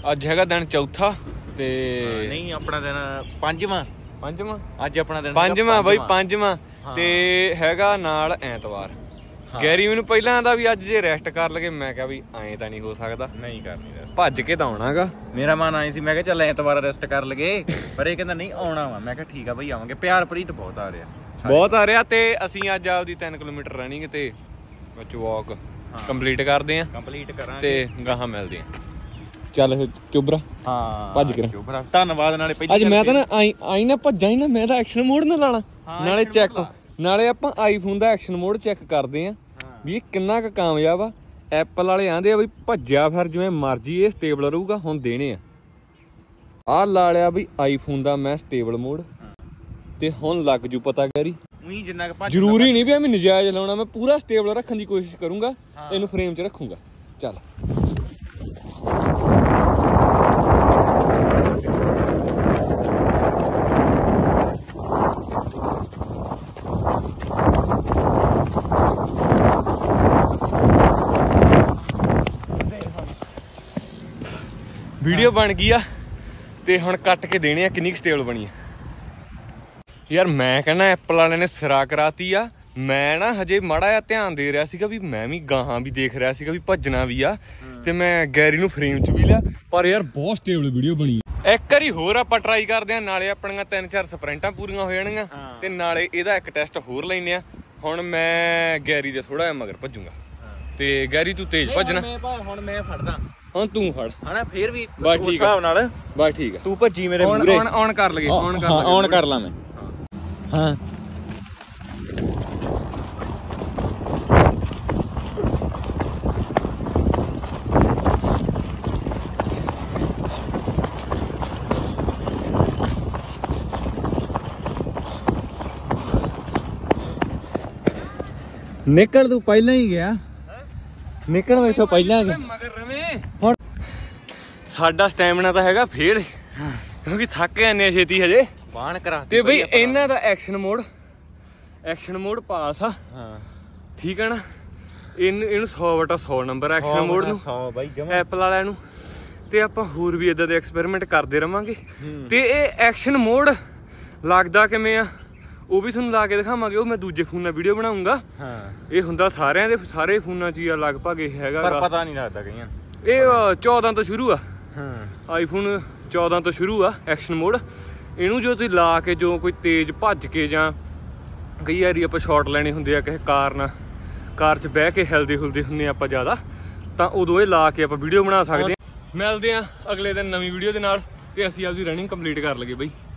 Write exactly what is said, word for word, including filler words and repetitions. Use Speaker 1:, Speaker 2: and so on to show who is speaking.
Speaker 1: ਅੱਜ ਹੈਗਾ ਦਿਨ ਚੌਥਾ ਤੇ
Speaker 2: ਨਹੀਂ ਆਪਣਾ ਦਿਨ ਪੰਜਵਾਂ
Speaker 1: ਪੰਜਵਾਂ
Speaker 2: ਅੱਜ ਆਪਣਾ ਦਿਨ
Speaker 1: ਪੰਜਵਾਂ ਬਾਈ ਪੰਜਵਾਂ ਤੇ ਹੈਗਾ ਨਾਲ ਐਤਵਾਰ। ਗੈਰੀ ਮੈਨੂੰ ਪਹਿਲਾਂ ਆਂਦਾ ਵੀ ਅੱਜ ਜੇ ਰੈਸਟ ਕਰ ਲਗੇ, ਮੈਂ ਕਿਹਾ ਵੀ ਐਂ ਤਾਂ ਨਹੀਂ ਹੋ ਸਕਦਾ,
Speaker 2: ਨਹੀਂ ਕਰਨੀ ਰੈਸਟ,
Speaker 1: ਭੱਜ ਕੇ ਤਾਂ ਆਉਣਾਗਾ।
Speaker 2: ਮੇਰਾ ਮਨ ਆਏ ਸੀ ਮੈਂ ਕਿਹਾ ਚੱਲ ਐਤਵਾਰ ਰੈਸਟ ਕਰ ਲਗੇ, ਪਰ ਇਹ ਕਹਿੰਦਾ ਨਹੀਂ ਆਉਣਾ ਵਾ। ਮੈਂ ਕਿਹਾ ਠੀਕ ਆ ਬਈ ਆਵਾਂਗੇ। ਪਿਆਰ ਪ੍ਰੀਤ ਬਹੁਤ ਆ ਰਿਹਾ
Speaker 1: ਬਹੁਤ ਆ ਰਿਹਾ ਤੇ ਅਸੀਂ ਅੱਜ ਆਪਦੀ ਤਿੰਨ ਕਿਲੋਮੀਟਰ ਰਨਿੰਗ ਤੇ ਵਿੱਚ ਵਾਕ ਕੰਪਲੀਟ ਕਰਦੇ ਆਂ,
Speaker 2: ਕੰਪਲੀਟ ਕਰਾਂਗੇ
Speaker 1: ਤੇ ਗਾਹਾਂ ਮਿਲਦੇ ਆਂ। ਚੱਲ ਚੁਬਰਾ
Speaker 2: ਹਾਂ
Speaker 1: ਭੱਜ ਕੇ
Speaker 2: ਧੰਨਵਾਦ। ਨਾਲੇ ਪਹਿਲੀ
Speaker 1: ਅੱਜ ਮੈਂ ਤਾਂ ਨਾ ਆਈ ਆਈ ਨਾ ਭੱਜਾਂ ਹੀ ਨਾ, ਮੈਂ ਤਾਂ ਐਕਸ਼ਨ ਮੋਡ ਨਾ ਲਾਣਾ, ਨਾਲੇ ਚੈੱਕ ਨਾਲੇ ਆਪਾਂ ਆਈਫੋਨ ਦਾ ਐਕਸ਼ਨ ਮੋਡ ਚੈੱਕ ਕਰਦੇ ਆਂ ਵੀ ਇਹ ਕਿੰਨਾ ਕੁ ਕਾਮਯਾਬ ਆ। ਐਪਲ ਵਾਲੇ ਆਂਦੇ ਆ ਬਈ ਭੱਜਿਆ ਫਿਰ ਜਿਵੇਂ ਮਰਜੀ ਇਹ ਸਟੇਬਲ ਰਹੂਗਾ। ਹੁਣ ਦੇਣੇ ਆ ਆਹ ਲਾ ਲਿਆ ਬਈ ਆਈਫੋਨ ਦਾ ਮੈਂ ਸਟੇਬਲ ਮੋਡ, ਤੇ ਹੁਣ ਲੱਗ ਜੂ ਪਤਾ ਗੈਰੀ।
Speaker 2: ਜਿੰਨਾ ਕੁ
Speaker 1: ਜ਼ਰੂਰੀ ਨਹੀਂ ਵੀ ਐਵੇਂ ਨਜਾਇਜ਼ ਲਾਉਣਾ, ਮੈਂ ਪੂਰਾ ਸਟੇਬਲ ਰੱਖਣ ਦੀ ਕੋਸ਼ਿਸ਼ ਕਰੂੰਗਾ, ਇਹਨੂੰ ਫਰੇਮ 'ਚ ਰੱਖੂੰਗਾ। ਚੱਲ ਵੀਡੀਓ ਬਣ ਗਈ ਆ ਤੇ ਹੁਣ ਕੱਟ ਕੇ ਦੇਣੇ ਆ ਕਿੰਨੀ ਕੁ ਸਟੇਬਲ ਬਣੀ ਆ। ਯਾਰ ਮੈਂ ਕਹਿੰਦਾ ਐਪਲ ਵਾਲਿਆਂ ਨੇ ਸਿਰਾ ਕਰਾਤੀ ਆ। ਮੈਂ ਨਾ ਹਜੇ ਮਾੜਾ ਜਿਹਾ ਧਿਆਨ ਦੇ ਰਿਹਾ ਸੀਗਾ ਵੀ ਮੈਂ ਵੀ ਗਾਹਾਂ ਵੀ ਦੇਖ ਰਿਹਾ ਸੀਗਾ ਵੀ ਭੱਜਣਾ ਵੀ ਆ, ਤੇ ਮੈਂ ਗੈਰੀ ਨੂੰ ਫਰੇਮ 'ਚ ਵੀ ਲਿਆ, ਪਰ ਯਾਰ ਬਹੁਤ ਸਟੇਬਲ ਵੀਡੀਓ ਬਣੀ। ਇੱਕ ਵਾਰੀ ਹੋਰ ਆਪਾਂ ਟਰਾਈ ਕਰਦੇ ਆ, ਨਾਲੇ ਆਪਣੀਆਂ ਤਿੰਨ ਚਾਰ ਸਪ੍ਰਿੰਟਾਂ ਪੂਰੀਆਂ ਹੋ ਜਾਣਗੀਆਂ ਤੇ ਨਾਲੇ ਇਹਦਾ ਇੱਕ ਟੈਸਟ ਹੋਰ ਲੈਨੇ ਆ। ਹੁਣ ਮੈਂ ਗੈਰੀ ਦੇ ਥੋੜਾ ਜਿਹਾ ਮਗਰ ਭੱਜੂਗਾ ਤੇ ਗੈਰੀ ਤੂੰ ਤੇਜ਼ ਭੱਜਣਾ।
Speaker 2: ਹੁਣ ਮੈਂ ਫੜਦਾ, ਹੁਣ
Speaker 1: ਤੂੰ ਫੜ
Speaker 2: ਹਨਾ ਫੇਰ ਵੀ
Speaker 1: ਬਸ ਠੀਕ ਆ
Speaker 2: ਨਾਲ,
Speaker 1: ਬਸ ਠੀਕ ਆ।
Speaker 2: ਤੂੰ ਭੱਜੀ ਮੇਰੇ ਮੂਹਰੇ।
Speaker 1: ਔਨ ਔਨ ਕਰ ਲਗੇ, ਔਨ ਕਰ
Speaker 2: ਲਗੇ, ਔਨ ਕਰ ਲਾਂ ਮੈਂ। ਹਾਂ ਨਿਕਲ ਤੂੰ ਪਹਿਲਾਂ ਹੀ ਗਿਆ, ਨਿਕਲ ਮੈਥੋਂ ਪਹਿਲਾਂ ਗਿਆ
Speaker 1: ਮਗਰ ਰਵੇਂ। ਹੁਣ ਸਾਡਾ ਸਟੈਮਿਨਾ ਤਾਂ ਹੈਗਾ ਫੇਲ, ਕਿਉਂਕਿ ਥੱਕ ਜਾਂਦੇ ਛੇਤੀ ਹਜੇ
Speaker 2: ਬਾਣ ਕਰਾ
Speaker 1: ਤੇ ਬਈ ਇਹਨਾਂ ਦਾ action mode action mode pass ਆ।
Speaker 2: ਹਾਂ
Speaker 1: ਠੀਕ ਹੈ ਨਾ, ਇਹਨੂੰ ਇਹਨੂੰ ਸੌ ਵਟਾ ਸੌ ਨੰਬਰ ਐਕਸ਼ਨ ਮੋਡ ਨੂੰ
Speaker 2: ਸੌ ਬਾਈ
Speaker 1: ਐਪਲ ਵਾਲਿਆਂ ਨੂੰ। ਤੇ ਆਪਾਂ ਹੋਰ ਵੀ ਇਦਾਂ ਦੇ ਐਕਸਪੈਰੀਮੈਂਟ ਕਰਦੇ ਰਵਾਂਗੇ। ਤੇ ਇਹ ਐਕਸ਼ਨ ਮੋਡ ਲੱਗਦਾ ਕਿਵੇਂ ਆ ਉਹ ਵੀ ਤੁਹਾਨੂੰ ਲਾ ਕੇ ਦਿਖਾਵਾਂਗੇ, ਉਹ ਮੈਂ ਦੂਜੇ ਫੋਨ ਨਾਲ ਵੀਡੀਓ ਬਣਾਉਂਗਾ।
Speaker 2: ਹਾਂ
Speaker 1: ਇਹ ਹੁੰਦਾ ਸਾਰਿਆਂ ਦੇ ਸਾਰੇ ਫੋਨਾਂ 'ਚ ਹੀ ਆ ਲਗਭਗ ਇਹ ਹੈਗਾ,
Speaker 2: ਪਰ ਪਤਾ ਨਹੀਂ ਲੱਗਦਾ ਕਈਆਂ।
Speaker 1: ਇਹ ਚੌਦਾਂ ਤੋਂ ਸ਼ੁਰੂ ਆ,
Speaker 2: ਹਾਂ
Speaker 1: ਆਈਫੋਨ ਚੌਦਾਂ ਤੋਂ ਸ਼ੁਰੂ ਆ ਐਕਸ਼ਨ ਮੋਡ। ਇਹਨੂੰ ਜੋ ਤੁਸੀਂ ਲਾ ਕੇ ਜੋ ਕੋਈ ਤੇਜ਼ ਭੱਜ ਕੇ ਜਾਂ ਕਈ ਵਾਰੀ ਆਪਾਂ ਸ਼ਾਟ ਲੈਣੇ ਹੁੰਦੇ ਆ ਕਿਸੇ ਕਾਰ ਨਾਲ, ਕਾਰ 'ਚ ਬਹਿ ਕੇ ਹਿਲਦੇ ਹੁਲਦੇ ਹੁੰਦੇ ਆਪਾਂ ਜ਼ਿਆਦਾ, ਤਾਂ ਉਦੋਂ ਇਹ ਲਾ ਕੇ ਆਪਾਂ ਵੀਡੀਓ ਬਣਾ ਸਕਦੇ ਹਾਂ। ਮਿਲਦੇ ਆ ਅਗਲੇ ਦਿਨ ਨਵੀਂ ਵੀਡੀਓ ਦੇ ਨਾਲ, ਤੇ ਅਸੀਂ ਆਪਦੀ ਰਨਿੰਗ ਕੰਪਲੀਟ ਕਰ ਲਈਏ ਬਈ।